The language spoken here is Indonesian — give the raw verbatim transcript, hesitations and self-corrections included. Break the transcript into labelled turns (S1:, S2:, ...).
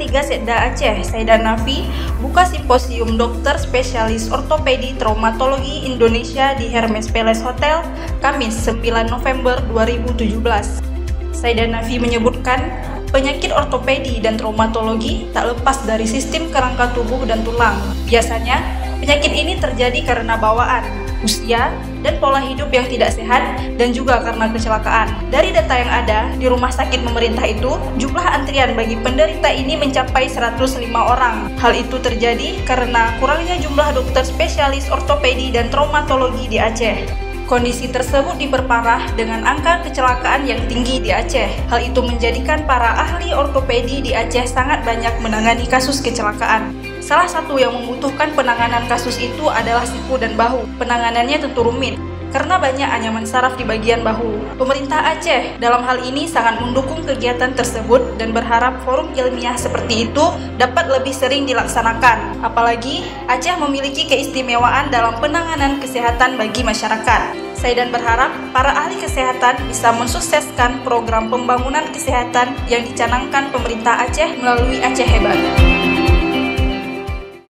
S1: tiga Setda Aceh, Saidan Nafi, buka simposium dokter spesialis ortopedi traumatologi Indonesia di Hermes Palace Hotel, Kamis sembilan November dua ribu tujuh belas. Saidan Nafi menyebutkan, penyakit ortopedi dan traumatologi tak lepas dari sistem kerangka tubuh dan tulang. Biasanya, penyakit ini terjadi karena bawaan, usia, dan pola hidup yang tidak sehat, dan juga karena kecelakaan. Dari data yang ada, di rumah sakit pemerintah itu, jumlah antrian bagi penderita ini mencapai seratus lima orang. Hal itu terjadi karena kurangnya jumlah dokter spesialis ortopedi dan traumatologi di Aceh. Kondisi tersebut diperparah dengan angka kecelakaan yang tinggi di Aceh. Hal itu menjadikan para ahli ortopedi di Aceh sangat banyak menangani kasus kecelakaan. Salah satu yang membutuhkan penanganan kasus itu adalah siku dan bahu. Penanganannya tentu rumit, karena banyak anyaman saraf di bagian bahu. Pemerintah Aceh dalam hal ini sangat mendukung kegiatan tersebut dan berharap forum ilmiah seperti itu dapat lebih sering dilaksanakan. Apalagi Aceh memiliki keistimewaan dalam penanganan kesehatan bagi masyarakat. Saidan berharap para ahli kesehatan bisa mensukseskan program pembangunan kesehatan yang dicanangkan pemerintah Aceh melalui Aceh Hebat.